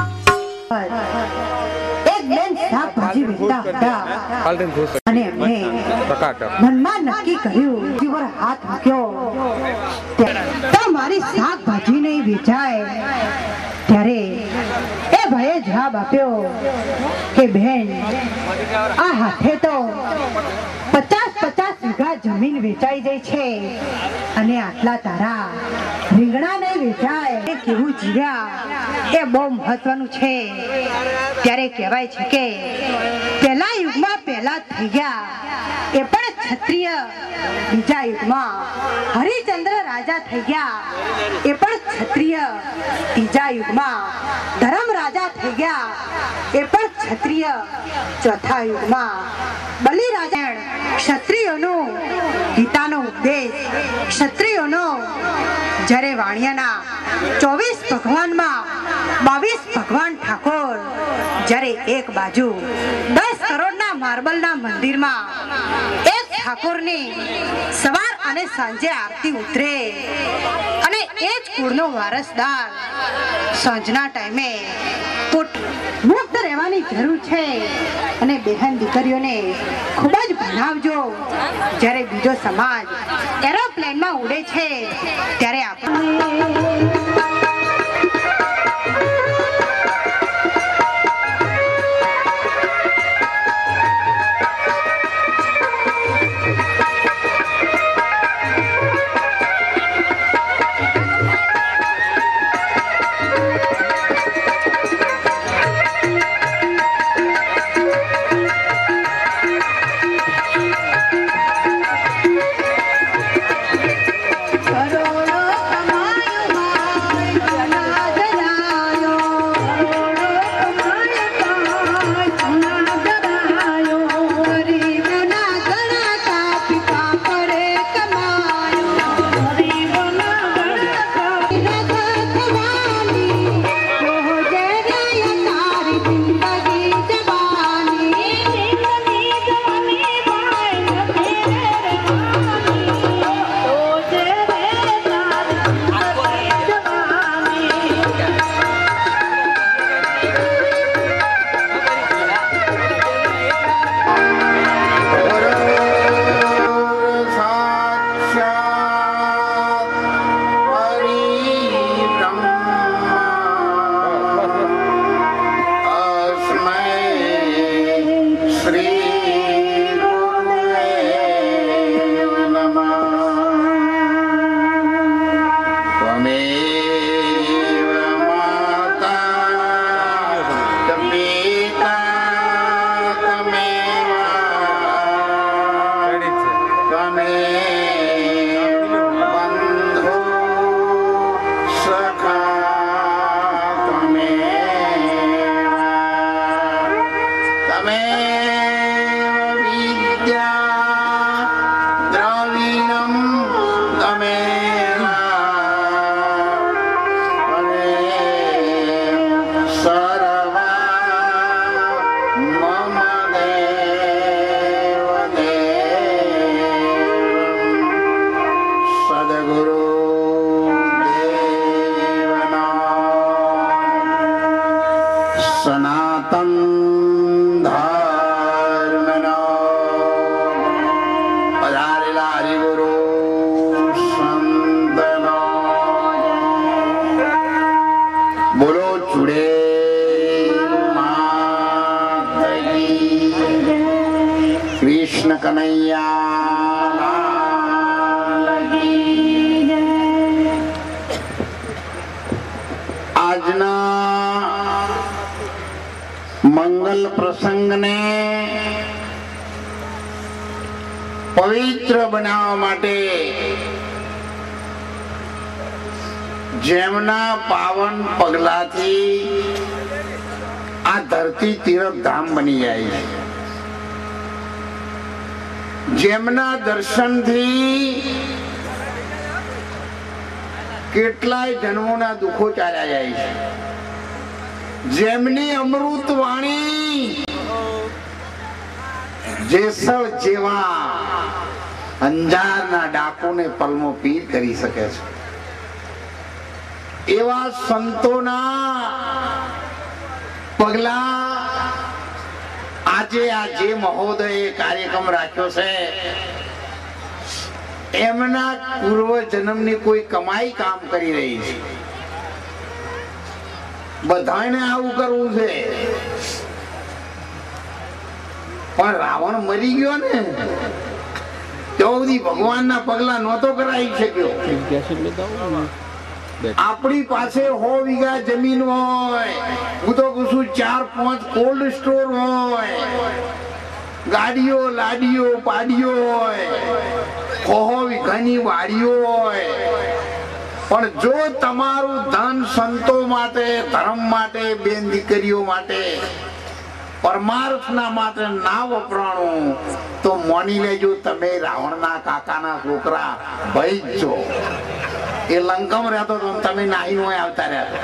એક બેન શાકભાજી વેચતા હતા અને એમને મનમાં નક્કી કર્યું પર હાથ મૂક્યો તો મારી શાકભાજી નહીં વેચાય ત્યારે એ ભાઈએ જવાબ આપ્યો કે બેન આ હાથે તો 50 વીઘા જમીન વેચાઈ જાય છે અને આટલા તારા રીંગણા નહીં વેચાય એ કેવું જીવ્યા એ બહુ મહત્વનું છે ત્યારે કહેવાય છે કે પહેલા યુગમાં પહેલા થઈ ગયા એ પણ ક્ષત્રિય બીજા યુગમાં હરિચંદ્ર રાજા થઈ ગયા એ પણ ક્ષત્રિય ત્રીજા યુગમાં ધર્મ રાજા થઈ ગયા એ પણ ક્ષત્રિય ચોથા યુગમાં બલિ રાજા ક્ષત્રિયોનો ગીતાનો ઉપદેશ ક્ષત્રિયોનો જ્યારે વાણિયાના 24 ભગવાનમાં 22 ભગવાન ઠાકોર જ્યારે એક બાજુ 10 કરોડના માર્બલના મંદિરમાં એક ઠાકોરની સવાર અને સાંજે આરતી ઉતરે અને એ જ કુળનો વારસદાર સાંજના ટાઈમે મુક્ત રહેવાની જરૂર છે અને બહેન દીકરીઓને ખૂબ જ ભણાવજો જ્યારે બીજો સમાજ એરોપ્લેનમાં ઉડે છે ત્યારે આપણે સનાતન ધર્મનો પધારેલા હરિગુરુ સંતનો બોલો ચુડેલ માત કી કૃષ્ણ કનૈયા આજના મંગલ પ્રસંગને પવિત્ર બનાવવા માટે જેમના પાવન પગલાથી આ ધરતી તીર્થધામ બની જાય છે, જેમના દર્શનથી કેટલાય જન્મોના દુઃખો ચાલ્યા જાય છે, જેમની અમૃત વાણી જેસલ જેવા અંજારના ડાકોને પલમો પીર કરી શકે છે, એવા સંતોના પગલા આજે આ જે મહોદયે કાર્યક્રમ રાખ્યો છે એમના પૂર્વ જન્મની કોઈ કમાઈ કામ કરી રહી છે. બધાને આવું કરવું છે, પણ રાવણ મરી ગયો ને ત્યાં સુધી ભગવાનના પગલા નહોતો કરાવી શક્યો. આપણી પાસે 100 વીઘા જમીન હોય, હું તો કહું છું 4-5 કોલ્ડ સ્ટોર હોય, ગાડીઓ લાડીઓ પાડીઓ હોય, 100 વીઘાની વાડીઓ હોય, પણ જો તમારું ધન સંતો માટે, ધર્મ માટે, બેન દીકરીઓ માટે, પરમાર્થના માટે ના વપરાણું તો માની લેજો તમે રાવણના કાકાના છોકરા ભાઈ જ છો. એ લંકમ રહેતો તો તમે નાહી નો આવતા રહ્યા.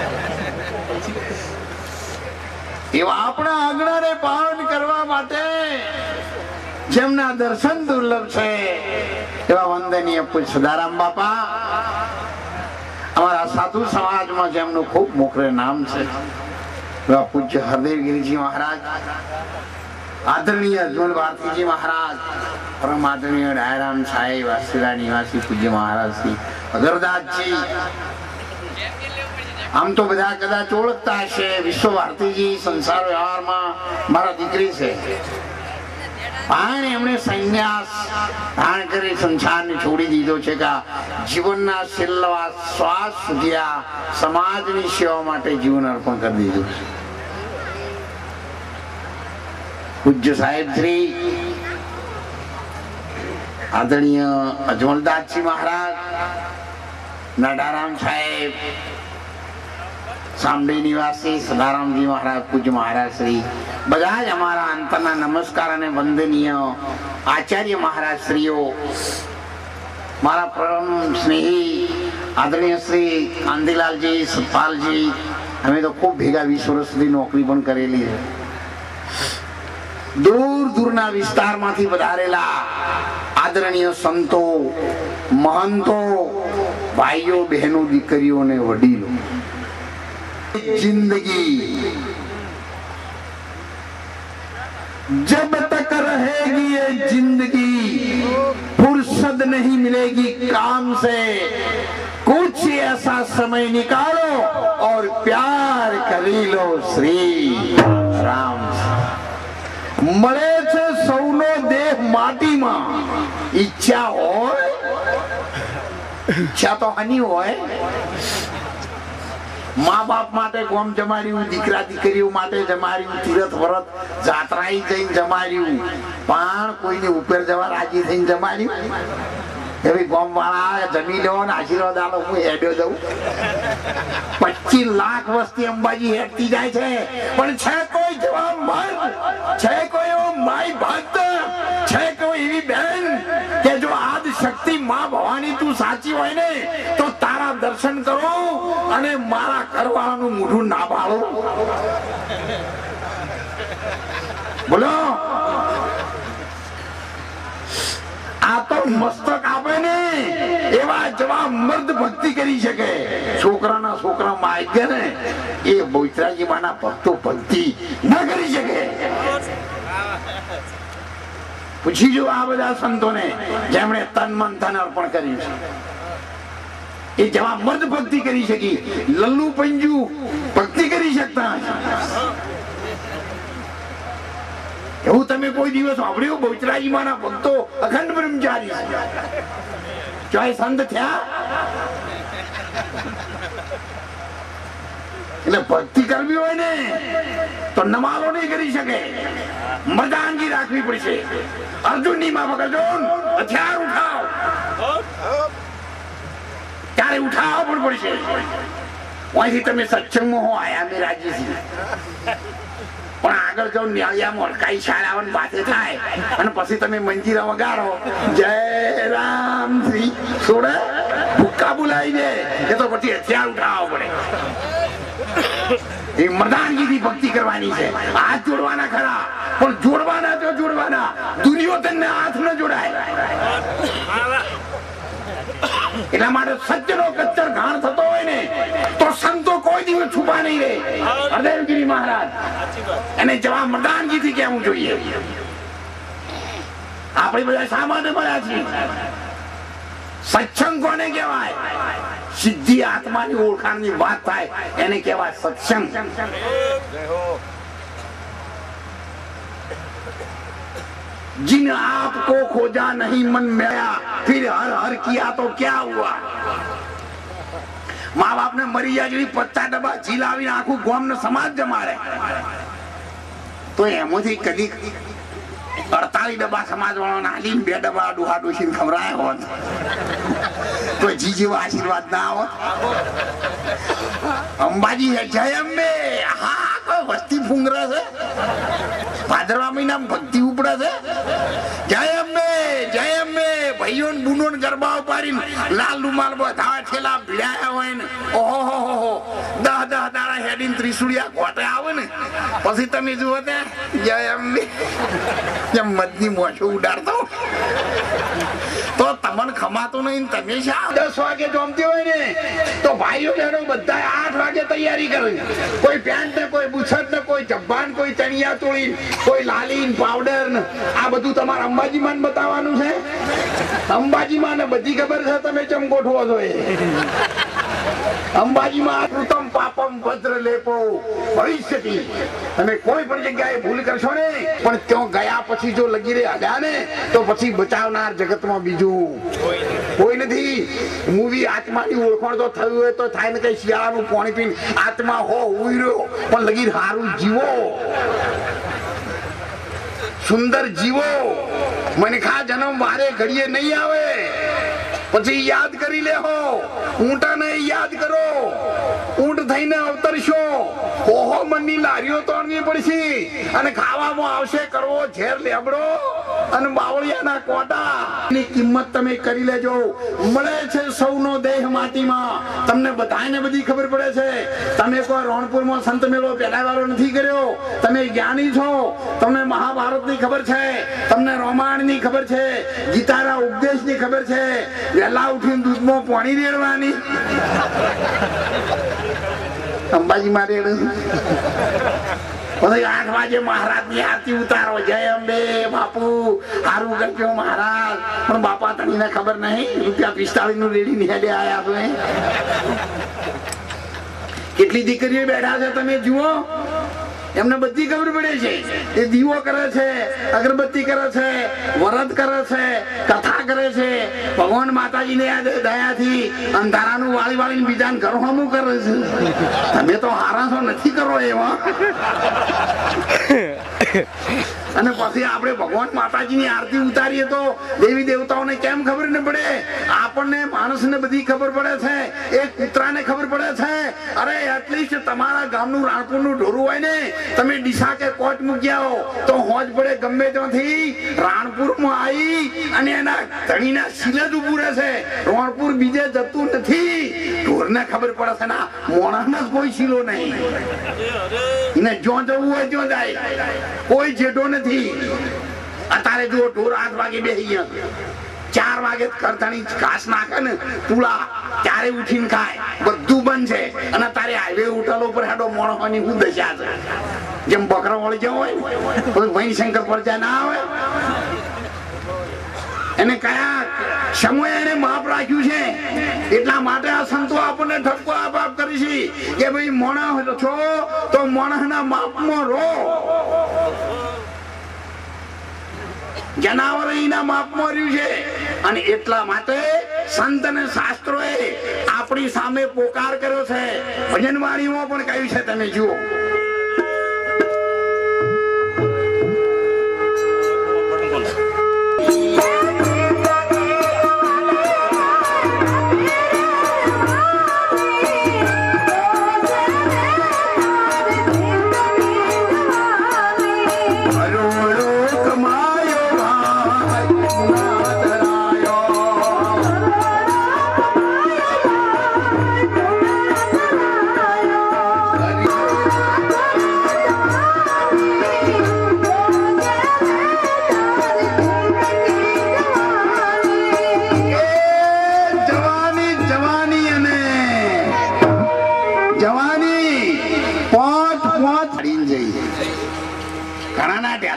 એવા આપણા આજ્ઞાને પાલન કરવા માટે જેમના દર્શન દુર્લભ છે એવા વંદનીય પૂજ્ય સદારામ બાપા, અમારા સાધુ સમાજમાં જેમનું ખૂબ મોખરે નામ છે એવા પૂજ્ય હરદેવગીરીજી મહારાજ, આદરણીય અજમલ ભારતીજી મહારાજ, પરમ આદરણીય ડાયરામ સાહેબ વાસીલા નિવાસી પૂજ્ય મહારાજ શ્રી અગરદાસજી. આમ તો બધા કદાચ ઓળખતા હશે, વિશ્વ ભારતીજી સંસાર વ્યવહારમાં મારા દીકરી છે, પણ એમણે સંન્યાસ ધારણ કરી સંસારને છોડી દીધો છે કે જીવનના છેલ્લા શ્વાસ સુધી આ સમાજની સેવા માટે જીવન અર્પણ કરી દીધું છે. પૂજ્ય સાહેબ શ્રી આદરણીય અજમલદાસજી મહારાજ, નડારામ સાહેબ, સામડી નિવાસી સદારામજી મહારાજ, પૂજ્ય મહારાજ શ્રી, બધા જ અમારા અંતરના નમસ્કાર અને વંદનીય આચાર્ય મહારાજ શ્રીઓ, મારા પરમ સ્નેહી આદરણીય શ્રી કાંતિલાલજી, સતપાલજી, અમે તો ખૂબ ભેગા 20 વર્ષ સુધી નોકરી પણ કરેલી છે. દૂર દૂરના વિસ્તારમાંથી વધારેલા આદરણીય સંતો, મહંતો, ભાઈઓ, બહેનો, દીકરીઓ અને વડીલો, जिंदगी जब तक रहेगी ये जिंदगी फुर्सत नहीं मिलेगी काम से, कुछ ऐसा समय निकालो और प्यार કરી લો શ્રી રામ. મળે છે સૌનો દેહ માટીમાં, ઈચ્છા હોય, ઈચ્છા તો હની હોય, મા બાપ માટે ગોમ જમાડ્યું, દીકરા દીકરીઓ માટે જમાડ્યું, તીરથ વ્રત જાત્રાએ જઈને જમાડ્યું, પણ કોઈની ઉપર જવા રાજી થઈને જમાડ્યું. એવી ગોમ વાળા જમી લો ને આશીર્વાદ આલો, હું હેડ્યો જઉં. 25 લાખ વસ્તી અંબાજી હેડતી જાય છે, પણ છે કોઈ જવાબ મર્દ, છે કોઈ એવો માઈ ભક્ત, છે કોઈ એવી બહેન કે જો આદ શક્તિ માં ભવાની તું સાચી હોય ને તો તારા દર્શન કરો અને મારા કરવાનું મોઢું ના પાડો. બોલો, આ તો મસ્તક આપે ને એવા જવાબ મર્દ ભક્તિ કરી શકે. છોકરાના છોકરા માં આવી ગયા ને એ બોચરાજી માના ભક્તો ભક્તિ ના કરી શકે. પૂછી જો આ બધા સંતોને જેમણે તન મન ધન અર્પણ કર્યું છે, એ જવાબ મર્દ ભક્તિ કરી શકી, લલ્લુ પંજુ ભક્તિ કરી શકતા. એવું તમે કોઈ દિવસ સાંભળ્યું? બહુચરાજી માના ભક્તો અખંડ બ્રહ્મચારી ચાહે સંત થયા. એટલે ભક્તિ કરવી હોય ને તો નમાલો નહીં કરી શકે, મર્દાનગી રાખવી પડશે. અર્જુન ની માફક અર્જુન હથિયાર ઉઠાવ, ત્યારે ઉઠાવવા પણ પડશે. અહીંથી તમે સત્સંગમાં હો આયા મેં રાજી છીએ, પણ આગળ જાવ ન્યાયામાં અડકાઈ શાળાવન પાસે થાય અને પછી તમે મંજીરા વગાડો જય રામ શ્રી છોડે ભૂક્કા બોલાવી દે, એ તો પછી હથિયાર ઉઠાવવા પડે. એ મર્દાનગીથી ભક્તિ કરવાની છે. હાથ જોડવાના ખરા, પણ જોડવાના તો જોડવાના, દુર્યોધનને હાથ ન જોડાય. એટલા માટે સત્યનો કચ્ચર ઘાણ થતો હોય ને તો સંતો કોઈ દિવસ છુપા નહીં રહે. હરદેવગીરી મહારાજ એને જવાબ મરદાનગીથી કહેવું જોઈએ. આપણે બધા શા માટે મળ્યા છીએ? સત્સંગ કોને કહેવાય? સિદ્ધિ આત્માની ઓળખાણની વાત થાય એને કહેવાય સત્સંગ. जिन आपको खोजा नहीं मन मिला फिर हर हर किया तो क्या हुआ. माँ बाप ने मरी જાય 50 ડબ્બા જીલાવીને આખું ગામ ને સમાજ જમાડે તો એમાંથી કદી 48 ડબ્બા સમાજ વાળાને આલીને 2 ડબ્બા ડોહા ડોશીને ખવરાય હોત તો જીજીવો આશીર્વાદ ના આવત. અંબાજી જય અંબે. હા કોઈ વસ્તી ફૂંગરે છે. ભાદરવા મહિનામાં ભક્તિ ઉપડે છે. જય અંબે જય અંબે. ભાઈઓ ને બુનો ને ગરબા ઉપાડીને લાલ રૂમાલ બધા ઠેલા ભીડાયા હોય ને ઓહો 10 દાડા હેડીને ત્રિશુળિયા કોટે આવે ને પછી તમે જુઓ ત્યાં જય અંબે જેમ મધની મોછો ઉડાડતો તો તમને ખમાતું નહીં. તમે શા 10 વાગે જમતી હોય ને તો ભાઈઓ બહેનો બધા 8 વાગે તૈયારી કરે. કોઈ પેન્ટ ને કોઈ બુછટ ને કોઈ જબ્બાન કોઈ ચણિયા ચોળી કોઈ લાલીન પાવડર ને આ બધું તમારે અંબાજી માં બતાવવાનું છે. અંબાજી માં ને બધી ખબર છે તમે ચમ ગોઠવો છો. અંબાજી માં કૃતમ પાપમ ભદ્ર લેપો ભવિષ્યતિ. તમે કોઈ પણ જગ્યાએ ભૂલ કરશો ને પણ ત્યાં ગયા પછી જો લગી રે હડ્યા ને તો પછી બચાવનાર જગતમાં બીજું કોઈ નથી. મૂવી આત્માની ઓળખાણ તો થયું હોય તો થાય ને કઈ શિયાળાનું પાણી પીને આત્મા હો ઉયર્યો પણ લગી સારું જીવો સુંદર જીવો. મને ખા જન્મ વારે ઘડીએ નહીં આવે પછી યાદ કરી લેહો. ઊંટાને યાદ કરો. ઊંટ થઈને અવતરશો. ઓહો મનની લારીઓ તોડવી પડશે અને ખાવામાં આવશે કરવો ઝેર લેબડો અને બાવળિયાના કોટા. ની કિંમત તમે કરી લેજો. મળે છે સૌનો દેહ માટીમાં. તમને બધાને બધી ખબર પડે છે. તમે કોઈ રણપુરમાં સંત મેળો પેલાવાળો નથી કર્યો. તમે જ્ઞાની છો. તમને મહાભારતની ખબર છે. તમને રામાયણની ખબર છે. ગીતાના ઉપદેશની ખબર છે. વહેલા ઉઠીને દૂધમાં પાણી રેડવાની. અંબાજી માં રેડ પછી 8 વાગે મહારાજ ની આરતી ઉતારો. જય અંબે બાપુ હારું કરજો મહારાજ. પણ બાપા તને ખબર નહીં ₹45 નું રેડી નિહાડે આયા છો. કેટલી દીકરીઓ બેઠા છે તમે જુઓ. એમને બધી ખબર પડે છે. એ દીવો કરે છે, અગરબત્તી કરે છે, વ્રત કરે છે, કથા કરે છે. ભગવાન માતાજીને દયાથી અંધારાનું વાળી વાળીને બીજાને ઘરવાનું કરે છે. તમે તો હારાસો નથી કરો એવા. અને પછી આપણે ભગવાન માતાજીની આરતી ઉતારીએ તો દેવી દેવતાઓને કેમ ખબર ન પડે? આપણને માણસને બધી ખબર પડે છે. એક કૂતરાને ખબર પડે છે. અરે એટલીસ્ટ તમારા ગામનું રાણપુરનું ઢોરું હોય ને તમે ડીસા કે કોટ મૂક્યા હો તો હોજ પડે ગમે ત્યાંથી રાણપુરમાં આવી અને એના ધણીના શીલે જ ઉભું રહે છે. રાણપુર બીજે જતું નથી. ઢોરને ખબર પડે છે ના મોણાને કોઈ શીલો નહીં. એને જો જવું હોય જો જાય. કોઈ જેઠો નથી. અત્યારે જો ઢોર 8 વાગે બેસી ગયા 4 વાગે કરતાની ઘાસ નાખે ને તુલા ત્યારે ઉઠીને ખાય. બધું બંધ છે અને તારે હાઈવે ઉઠાલો ઉપર હેડો મોણવાની હું દશા છે. જેમ બકરા વળી જવો હોય વૈન શંકર પર જાય ના આવે. એને કયા સમય એને માપ રાખ્યું છે. એટલા માટે આ સંતો આપણને ઠપકો આપ કરી છે કે ભાઈ મોણા છો તો મોણાના માપમાં રહો. જનાવર એના માપમાં રહ્યું છે. અને એટલા માટે સંત અને શાસ્ત્રોએ આપણી સામે પોકાર કર્યો છે. ભજનવાણીમાં પણ કહ્યું છે તમે જુઓ.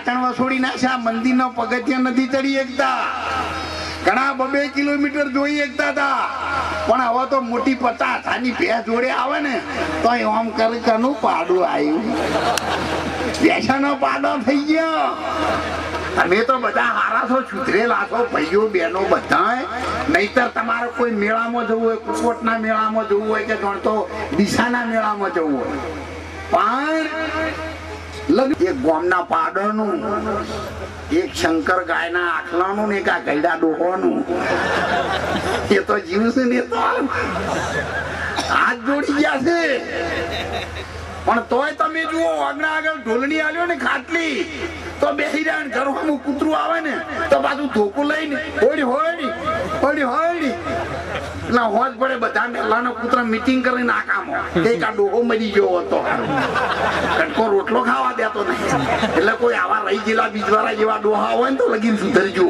ઢાંકણ વસોડી નાખ્યા, મંદિરના પગથિયા નથી ચડી એકતા, ઘણા 2 કિલોમીટર જોઈ એકતા હતા, પણ હવે તો મોટી 50 આની ભેંસ જોડે આવે ને તો આમ કરે કનું પાડું આવ્યું, ભેંસાનો પાડો થઈ ગયો. તમે તો બધા હારા છો, સુધરેલા છો ભાઈઓ બહેનો બધા, નહીતર તમારે કોઈ મેળામાં જવું હોય, કુકવટના મેળામાં જવું હોય કે તો દિશાના મેળામાં જવું હોય, પણ એક ગામના પાડળનું, એક શંકર ગાયના આખલાનું ને એક આ ગયડા ડોહોનું, એ તો જીવ છે ને તો હાથ જોડી ગયા છે. પણ તોય તમે જુઓ આગળ આગળ ઢોલણી આવ્યો ને ખાટલી તો બેસી રહ્યા, ઘરમાં કૂતરું આવે ને તો પાછું ધોકું લઈને હોડી હોડી હોડી હોડી ના હોજ પડે. બધા મેલાનો કૂતરા મીટિંગ કરીને નાકામો એક આ ડોહો મરી ગયો હતો, કટકો રોટલો ખાવા દેતો નહીં, એટલે કોઈ આવા રહી ગયેલા બીજવાળા જેવા ડોહા હોય ને તો લગીન સુધરજો,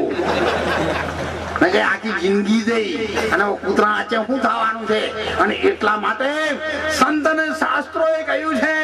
આખી જિંદગી જઈ અને કૂતરા આચે શું થવાનું છે. અને એટલા માટે સંત અને શાસ્ત્રોએ કહ્યું છે,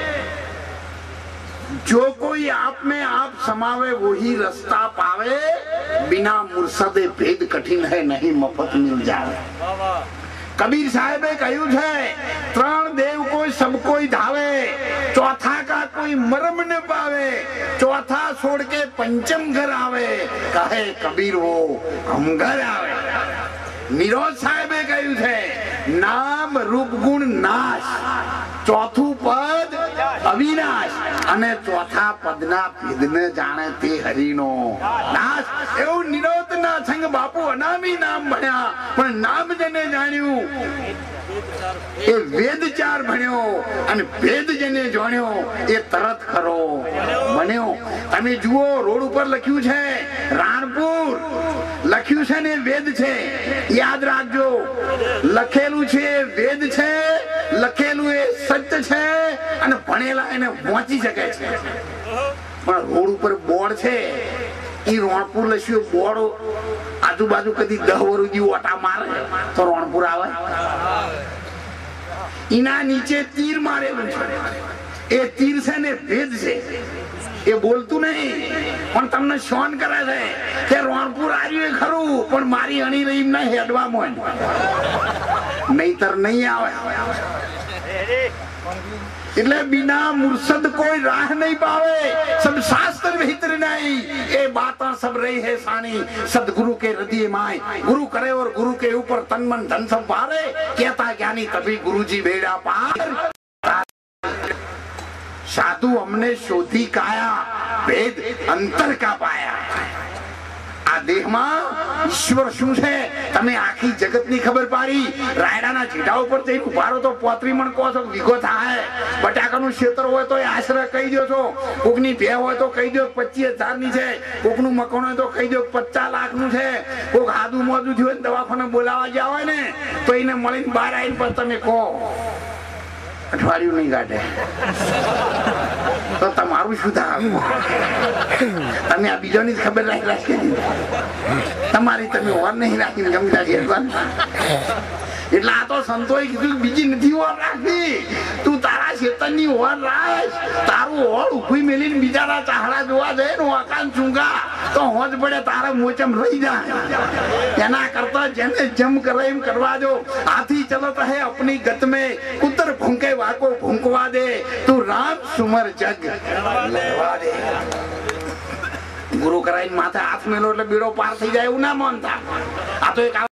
जो कोई आप में आप समावे वही रास्ता पावे, बिना मुर्सदे भेद कठिन है नहीं मफत मिल जावे. कबीर साहेबे કહ્યું છે, 3 देव कोई सब कोई धावे, चौथा का कोई मरम न पावे, चौथा छोड़ के पंचम घर आवे, कहे कबीर वो हम घर आवे. નિરોધ સાહેબે કહ્યું છે, નામ રૂપ ગુણ નાશ, ચોથું પદ અવિનાશ, અને ચોથા પદના ભેદને જાણે તે હરિનો નાશ. એવું નિરોધના સંગ બાપુ અનામી નામ ભણ્યા, પણ નામ જેને જાણ્યું એ વેદ 4 ભણ્યો, અને ભેદ જેને જાણ્યો એ તરત ખરો બન્યો. તમે જુઓ રોડ ઉપર લખ્યું છે રાણપુર, લખ્યું છે ને વેદ છે, યાદ રાખજો, લખેલું છે વેદ છે, લખેલું એ સત્ય છે, અને ભણેલા એને પહોંચી શકે છે. પણ રોડ ઉપર બોર્ડ છે, એ રોણપુર લખ્યું બોર્ડ આજુબાજુ કદી 10 વર્ષ ઓટા મારે તો રોણપુર આવે. એના નીચે તીર મારેલું છે, એ તીર છે ને ભેદ છે, એ બોલતું નહીં, પણ તમને શોન કરે છે કે રોણપુર આવ્યું ખરું, પણ મારી અણી રહી ના હેડવામાં, નહીતર નહીં આવે. એટલે बिना मुर्शद कोई राह नहीं पावे, सब शास्त्र भीतर नहीं, ये बातें सब रही है सानी सदगुरु के हृदय माय. गुरु करे और गुरु के ऊपर तन मन धन सब पारे, कहता ज्ञानी तभी गुरुजी बेड़ा पार. साधु हमने शोधी काया, भेद अंतर का पाया. આ દેહમાં ઈશ્વર શું છે તમે આખી જગતની ખબર પાડી. રાયડાના જીઢા ઉપર જઈને ઉભારો તો 35 મણ કહો છો વીઘો થાય, બટાકાનું ક્ષેત્ર હોય તો આશરે કહી દો છો, કોકની ભે હોય તો કહી દો 25,000 ની છે, કોકનું મકાન હોય તો કહી દો 50 લાખ નું છે, કોક આદુ મોજું થયું દવાખાને બોલાવા ગયા હોય ને તો એને મળીને બહાર આવીને પણ તમે કહો અઠવાડિયું નહીં કાઢે તો તમારું શું થાય? તમે આ બીજોની ખબર રાખી તમારી તમે ઓર નહીં રાખીને ગમી રાખી. એટલે આ તો સંતોએ કીધું બીજી નથી ઓર રાખવી, તું તારા ચેતનની ઓર રાખ. તારું ઓળ ઉભી મેલીને બીજાના ચાહડા જોવા જાય ને વાકાન ચૂંગા તો હોજ પડે તારા મોચમ રહી જાય. એના કરતા જેને જમ કરે એમ કરવા દો. હાથી ચલત હે અપની ગત में ઉત્તર ભૂંકે વાકો ભૂંકવા દે, તું રામ સુમર જગ લેવા દે. ગુરુ કરાઈને માથે હાથ મેલો એટલે બીડો પાર થઈ જાય એવું ના માનતા. આ તો એક